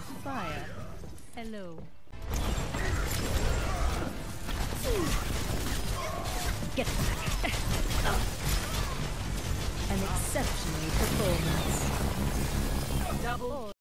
fire. Hello. Get back. An exceptional performance. Double.